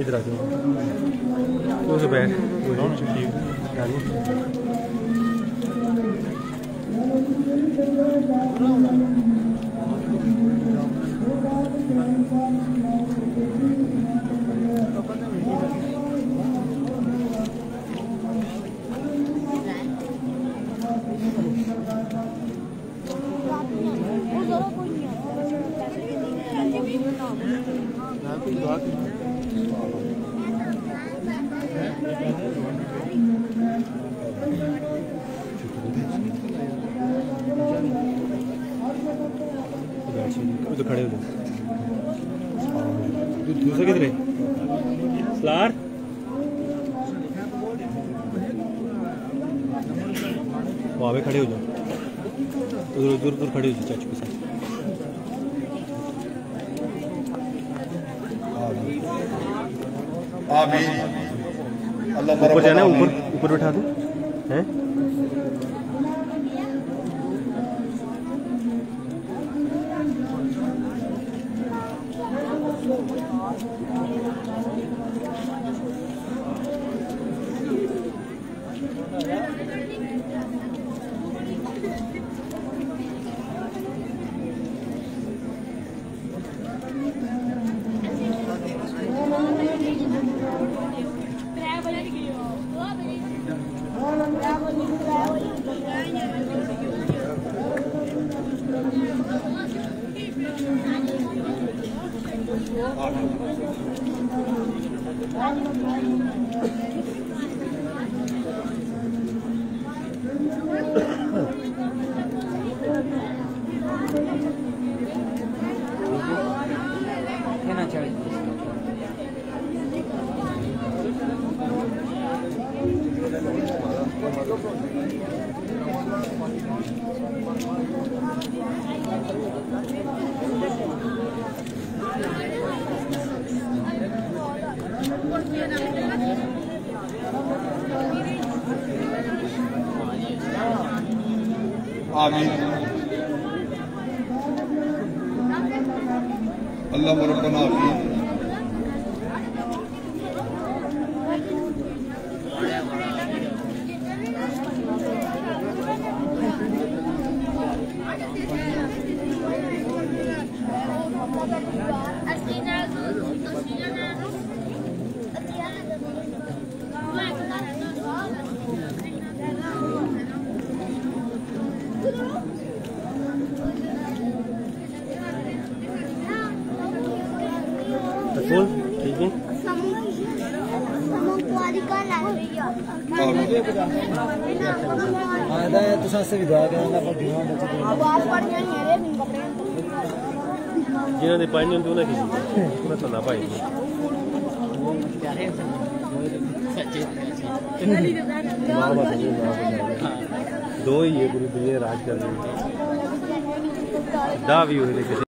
इधर आ जाओ उसे बैठ तो खड़े हो जाओ। दूसरा किधर है सलार? वहाँ पे खड़े हो जाओ, दूर दूर दूर खड़े हो जाओ चाचू के साथ। ऊपर जाना, ऊपर ऊपर बैठा दो हैं। आमीन। अल्लाह रब्बना आमीन। ठीक है। जिन्होंने पानी होंगे उन्हें किसी तो ना पाई दो ही है पूरी दुनिया राज कर रही है। दावी हुई